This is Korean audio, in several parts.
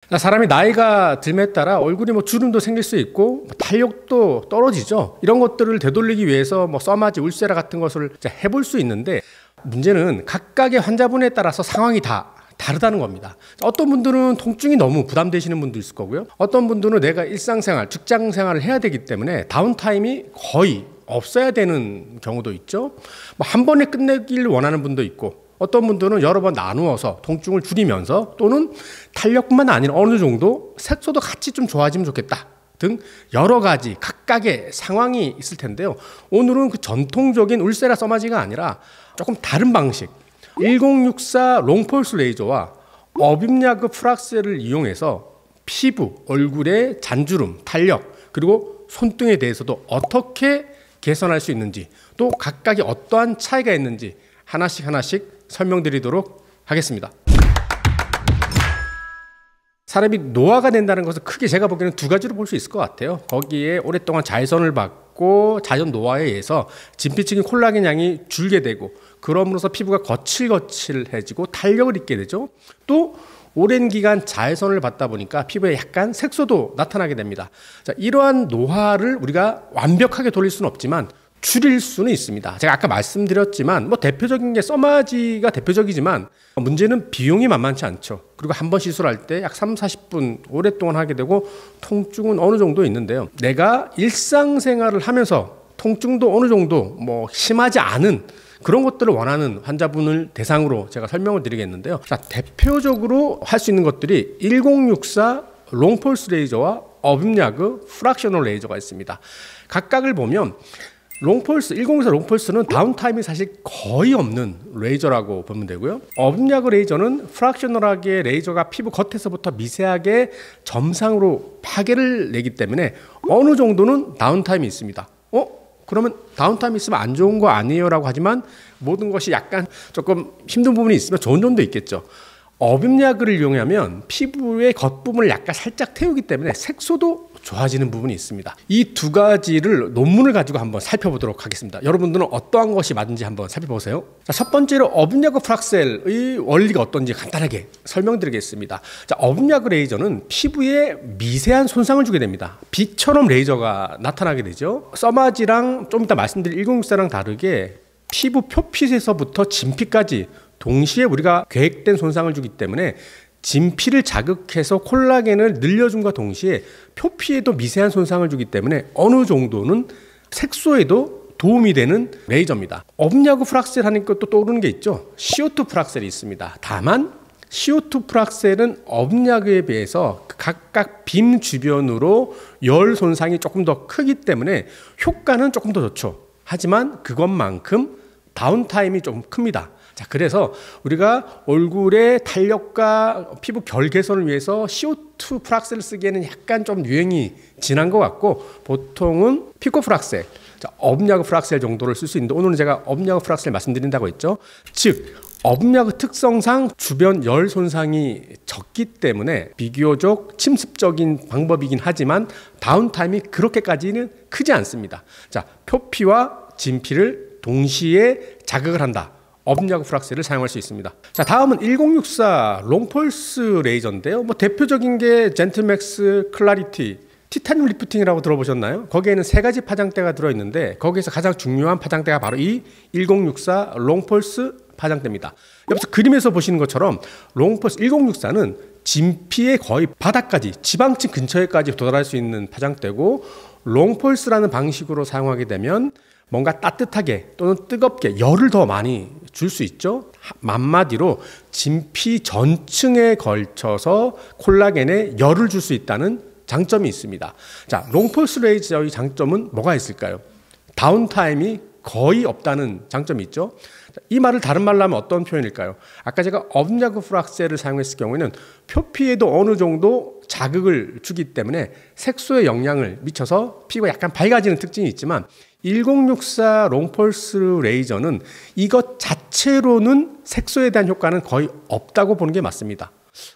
사람이 나이가 들에 따라 얼굴이 뭐 주름도 생길 수 있고 탄력도 떨어지죠. 이런 것들을 되돌리기 위해서 뭐 써마지, 울세라 같은 것을 해볼 수 있는데, 문제는 각각의 환자분에 따라서 상황이 다 다르다는 겁니다. 어떤 분들은 통증이 너무 부담되시는 분도 있을 거고요. 어떤 분들은 내가 일상생활, 직장생활을 해야 되기 때문에 다운타임이 거의 없어야 되는 경우도 있죠. 뭐 한 번에 끝내길 원하는 분도 있고, 어떤 분들은 여러 번 나누어서 통증을 줄이면서, 또는 탄력뿐만 아니라 어느 정도 색소도 같이 좀 좋아지면 좋겠다 등 여러 가지 각각의 상황이 있을 텐데요. 오늘은 그 전통적인 울세라 써마지가 아니라 조금 다른 방식, 1064 롱폴스 레이저와 어빔야그 프락셀을 이용해서 피부, 얼굴의 잔주름, 탄력, 그리고 손등에 대해서도 어떻게 개선할 수 있는지, 또 각각이 어떠한 차이가 있는지 하나씩 설명드리도록 하겠습니다. 사람이 노화가 된다는 것은 크게 제가 보기에는 두 가지로 볼 수 있을 것 같아요. 거기에 오랫동안 자외선을 받고 자연 노화에 의해서 진피층인 콜라겐 양이 줄게 되고, 그럼으로써 피부가 거칠거칠해지고 탄력을 잃게 되죠. 또 오랜 기간 자외선을 받다 보니까 피부에 약간 색소도 나타나게 됩니다. 자, 이러한 노화를 우리가 완벽하게 돌릴 수는 없지만 줄일 수는 있습니다. 제가 아까 말씀드렸지만 뭐 대표적인 게 써마지가 대표적이지만, 문제는 비용이 만만치 않죠. 그리고 한 번 시술할 때 약 30-40분 오랫동안 하게 되고, 통증은 어느 정도 있는데요. 내가 일상생활을 하면서 통증도 어느 정도 뭐 심하지 않은 그런 것들을 원하는 환자분을 대상으로 제가 설명을 드리겠는데요. 자, 대표적으로 할 수 있는 것들이 1064 롱폴스 레이저와 어빔야그 프락셔널 레이저가 있습니다. 각각을 보면, 롱폴스, 1064 롱폴스는 다운타임이 사실 거의 없는 레이저라고 보면 되고요. 어빔야그 레이저는 프락셔널하게 레이저가 피부 겉에서부터 미세하게 점상으로 파괴를 내기 때문에 어느 정도는 다운타임이 있습니다. 그러면 다운타임이 있으면 안 좋은 거 아니에요? 라고 하지만, 모든 것이 약간 조금 힘든 부분이 있으면 좋은 점도 있겠죠. 어빔야그를 이용하면 피부의 겉부분을 약간 살짝 태우기 때문에 색소도 좋아지는 부분이 있습니다. 이 두 가지를 논문을 가지고 한번 살펴보도록 하겠습니다. 여러분들은 어떠한 것이 맞는지 한번 살펴보세요. 자, 첫 번째로 어빔야그 프락셀의 원리가 어떤지 간단하게 설명드리겠습니다. 자, 어빔야그 레이저는 피부에 미세한 손상을 주게 됩니다. 빛처럼 레이저가 나타나게 되죠. 써마지랑 좀 이따 말씀드릴 1064랑 다르게 피부 표피에서부터 진피까지 동시에 우리가 계획된 손상을 주기 때문에, 진피를 자극해서 콜라겐을 늘려줌과 동시에 표피에도 미세한 손상을 주기 때문에 어느 정도는 색소에도 도움이 되는 레이저입니다. 어빔야그 프락셀 하니까 또 떠오르는 게 있죠. CO2 프락셀이 있습니다. 다만 CO2 프락셀은 어빔야그에 비해서 각각 빔 주변으로 열 손상이 조금 더 크기 때문에 효과는 조금 더 좋죠. 하지만 그것만큼 다운타임이 좀 큽니다. 자, 그래서 우리가 얼굴의 탄력과 피부 결 개선을 위해서 CO2 프락셀을 쓰기에는 약간 좀 유행이 지난 것 같고, 보통은 피코 프락셀, 어빔야그 프락셀 정도를 쓸 수 있는데, 오늘은 제가 어빔야그 프락셀 말씀드린다고 했죠. 즉, 어빔야그 특성상 주변 열 손상이 적기 때문에 비교적 침습적인 방법이긴 하지만 다운타임이 그렇게까지는 크지 않습니다. 자, 표피와 진피를 동시에 자극을 한다. 어빔야그 프락셀을 사용할 수 있습니다. 자, 다음은 1064 롱폴스 레이저인데요. 뭐 대표적인 게 젠틀맥스 클라리티 티타늄 리프팅이라고 들어보셨나요? 거기에는 세 가지 파장대가 들어있는데, 거기에서 가장 중요한 파장대가 바로 이 1064 롱폴스 파장대입니다. 여기서 그림에서 보시는 것처럼 롱폴스 1064는 진피의 거의 바닥까지, 지방층 근처에까지 도달할 수 있는 파장대고, 롱폴스라는 방식으로 사용하게 되면 뭔가 따뜻하게 또는 뜨겁게 열을 더 많이 줄 수 있죠. 한마디로 진피 전층에 걸쳐서 콜라겐에 열을 줄 수 있다는 장점이 있습니다. 자, 롱폴스 레이저의 장점은 뭐가 있을까요? 다운타임이 거의 없다는 장점이 있죠. 이 말을 다른 말로 하면 어떤 표현일까요? 아까 제가 어빔야그 프락셀을 사용했을 경우에는 표피에도 어느 정도 자극을 주기 때문에 색소에 영향을 미쳐서 피부가 약간 밝아지는 특징이 있지만, 1064 롱폴스 레이저는 이것 자체로는 색소에 대한 효과는 거의 없다고 보는 게 맞습니다.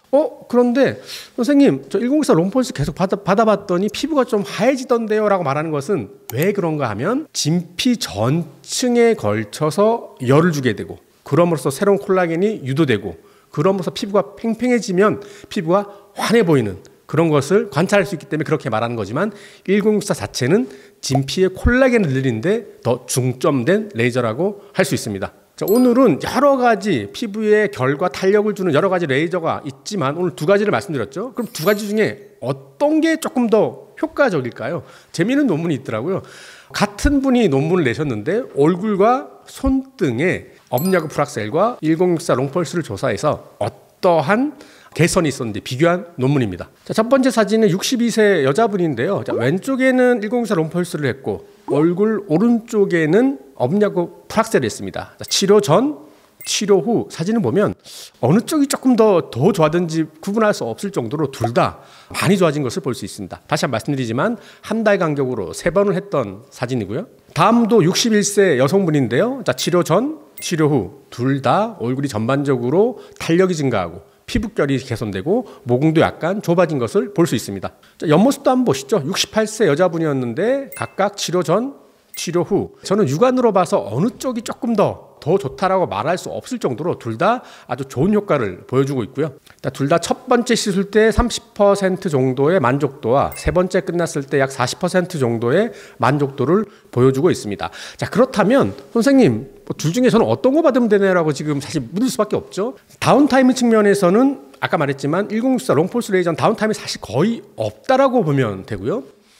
그런데 선생님, 저 1064 롱폴스 계속 받아봤더니 피부가 좀 하얘지던데요? 라고 말하는 것은 왜 그런가 하면, 진피 전층에 걸쳐서 열을 주게 되고, 그럼으로써 새로운 콜라겐이 유도되고, 그러면서 피부가 팽팽해지면 피부가 환해 보이는 그런 것을 관찰할 수 있기 때문에 그렇게 말하는 거지만 1064 자체는 진피의 콜라겐을 늘리는데 더 중점된 레이저라고 할 수 있습니다. 자, 오늘은 여러 가지 피부에 결과 탄력을 주는 여러 가지 레이저가 있지만 오늘 두 가지를 말씀드렸죠. 그럼 두 가지 중에 어떤 게 조금 더 효과적일까요? 재미있는 논문이 있더라고요. 같은 분이 논문을 내셨는데 얼굴과 손등에 업야구 프락셀과 1064 롱펄스를 조사해서 어떠한 개선이 있었는지 비교한 논문입니다. 자, 첫 번째 사진은 62세 여자분인데요. 자, 왼쪽에는 1064 롱펄스를 했고 얼굴 오른쪽에는 업야구 프락셀을 했습니다. 자, 치료 전, 치료 후 사진을 보면 어느 쪽이 조금 더 좋아졌는지 구분할 수 없을 정도로 둘 다 많이 좋아진 것을 볼 수 있습니다. 다시 한번 말씀드리지만 한 달 간격으로 3번을 했던 사진이고요. 다음도 61세 여성분인데요. 자, 치료 전, 치료 후 둘 다 얼굴이 전반적으로 탄력이 증가하고 피부결이 개선되고 모공도 약간 좁아진 것을 볼 수 있습니다. 자, 옆모습도 한번 보시죠. 68세 여자분이었는데 각각 치료 전, 치료 후 저는 육안으로 봐서 어느 쪽이 조금 더 좋다라고 말할 수 없을 정도로 둘 다 아주 좋은 효과를 보여주고 있고요. 둘 다 첫 번째 씻을 때 30% 정도의 만족도와 세 번째 끝났을 때 약 40% 정도의 만족도를 보여주고 있습니다. 자, 그렇다면 선생님 둘 중에 저는 어떤 거 받으면 되나라고 지금 사실 묻을 수밖에 없죠. 다운타임 측면에서는 아까 말했지만 1064 롱폴스 레이저는 다운타임이 사실 거의 없다라고 보면 되고요.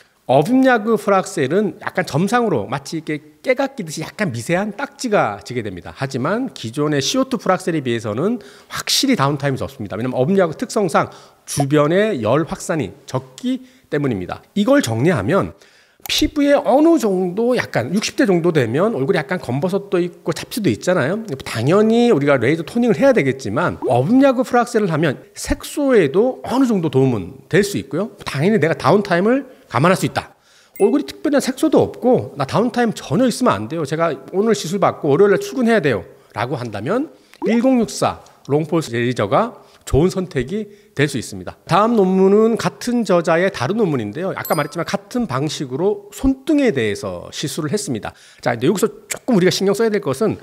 업야구 프락셀은 약간 점상으로 마치 이렇게 깨가 끼듯이 약간 미세한 딱지가 지게 됩니다. 하지만 기존의 CO2 프락셀에 비해서는 확실히 다운타임이 적습니다. 왜냐하면 업야구 특성상 주변의 열 확산이 적기 때문입니다. 이걸 정리하면 피부에 어느 정도 약간 60대 정도 되면 얼굴에 약간 검버섯도 있고 잡티도 있잖아요. 당연히 우리가 레이저 토닝을 해야 되겠지만 업야구 프락셀을 하면 색소에도 어느 정도 도움은 될 수 있고요. 당연히 내가 다운타임을 감안할 수 있다. 얼굴이 특별한 색소도 없고 나 다운타임 전혀 있으면 안 돼요. 제가 오늘 시술 받고 월요일에 출근해야 돼요 라고 한다면 1064 롱폴스 레이저가 좋은 선택이 될 수 있습니다. 다음 논문은 같은 저자의 다른 논문인데요. 아까 말했지만 같은 방식으로 손등에 대해서 시술을 했습니다. 자, 근데 여기서 조금 우리가 신경 써야 될 것은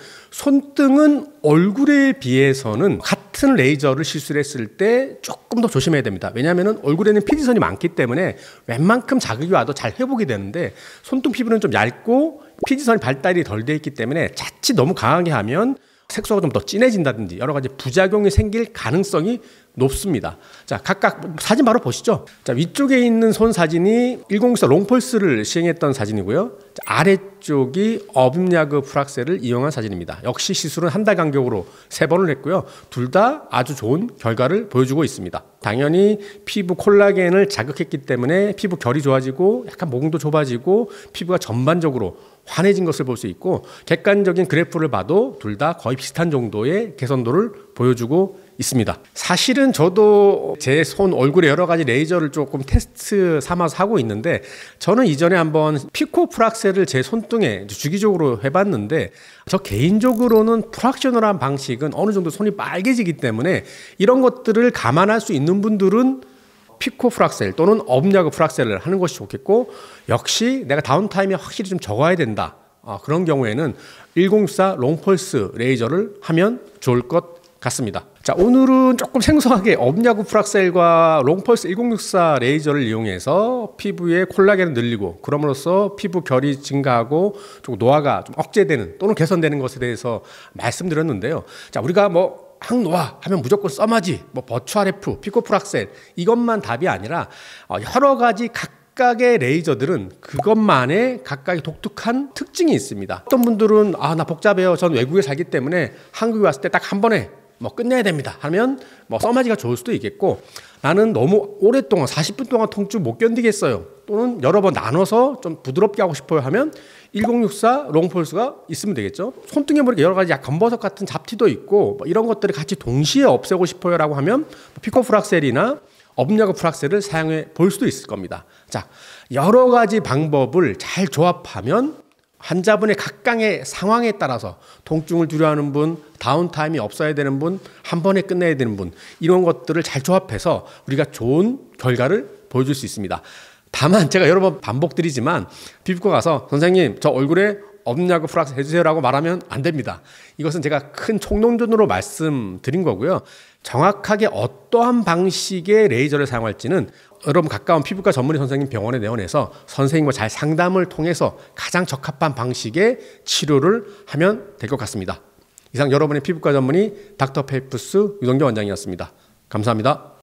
손등은 얼굴에 비해서는 같은 레이저를 시술했을 때 조금 더 조심해야 됩니다. 왜냐하면 얼굴에는 피지선이 많기 때문에 웬만큼 자극이 와도 잘 회복이 되는데 손등 피부는 좀 얇고 피지선이 발달이 덜 돼 있기 때문에 자칫 너무 강하게 하면 색소가 좀 더 진해진다든지 여러 가지 부작용이 생길 가능성이 높습니다. 자, 각각 사진 바로 보시죠. 자, 위쪽에 있는 손 사진이 1064 롱펄스를 시행했던 사진이고요. 자, 아래쪽이 업야구 프락셀을 이용한 사진입니다. 역시 시술은 한 달 간격으로 3번을 했고요. 둘 다 아주 좋은 결과를 보여주고 있습니다. 당연히 피부 콜라겐을 자극했기 때문에 피부 결이 좋아지고 약간 모공도 좁아지고 피부가 전반적으로 환해진 것을 볼 수 있고 객관적인 그래프를 봐도 둘 다 거의 비슷한 정도의 개선도를 보여주고 있습니다. 사실은 저도 제 손 얼굴에 여러 가지 레이저를 조금 테스트 삼아서 하고 있는데 저는 이전에 한번 피코 프락셀을 제 손등에 주기적으로 해봤는데 저 개인적으로는 프락셔널한 방식은 어느 정도 손이 빨개지기 때문에 이런 것들을 감안할 수 있는 분들은 피코 프락셀 또는 업야구 프락셀을 하는 것이 좋겠고 역시 내가 다운타임이 확실히 좀 적어야 된다. 그런 경우에는 1064 롱펄스 레이저를 하면 좋을 것 같습니다. 자, 오늘은 조금 생소하게 업야구 프락셀과 롱펄스 1064 레이저를 이용해서 피부의 콜라겐을 늘리고 그럼으로써 피부 결이 증가하고 좀 노화가 좀 억제되는 또는 개선되는 것에 대해서 말씀드렸는데요. 자, 우리가 항노화 하면 무조건 써마지, 버추아레프, 피코프락셀 이것만 답이 아니라 여러 가지 각각의 레이저들은 그것만의 각각의 독특한 특징이 있습니다. 어떤 분들은 나 복잡해요. 전 외국에 살기 때문에 한국에 왔을 때 딱 한 번에 끝내야 됩니다 하면 써마지가 좋을 수도 있겠고 나는 너무 오랫동안 40분 동안 통증 못 견디겠어요 또는 여러 번 나눠서 좀 부드럽게 하고 싶어요 하면 1064 롱폴스가 있으면 되겠죠. 손등에 이렇게 여러 가지 검버섯 같은 잡티도 있고 이런 것들을 같이 동시에 없애고 싶어요 라고 하면 피코 프락셀이나 업야구 프락셀을 사용해 볼 수도 있을 겁니다. 자, 여러 가지 방법을 잘 조합하면 환자분의 각각의 상황에 따라서 통증을 두려워하는 분, 다운타임이 없어야 되는 분, 한 번에 끝내야 되는 분 이런 것들을 잘 조합해서 우리가 좋은 결과를 보여줄 수 있습니다. 다만 제가 여러 번 반복드리지만 피부과 가서 선생님 저 얼굴에 없냐고 플락스 해주세요라고 말하면 안 됩니다. 이것은 제가 큰 총론전으로 말씀드린 거고요. 정확하게 어떠한 방식의 레이저를 사용할지는 여러분 가까운 피부과 전문의 선생님 병원에 내원해서 선생님과 잘 상담을 통해서 가장 적합한 방식의 치료를 하면 될 것 같습니다. 이상 여러분의 피부과 전문의 닥터페이프스 유동규 원장이었습니다. 감사합니다.